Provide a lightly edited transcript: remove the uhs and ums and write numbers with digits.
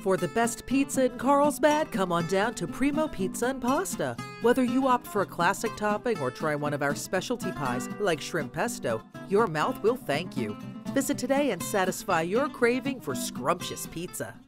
For the best pizza in Carlsbad, come on down to Primo Pizza and Pasta. Whether you opt for a classic topping or try one of our specialty pies like shrimp pesto, your mouth will thank you. Visit today and satisfy your craving for scrumptious pizza.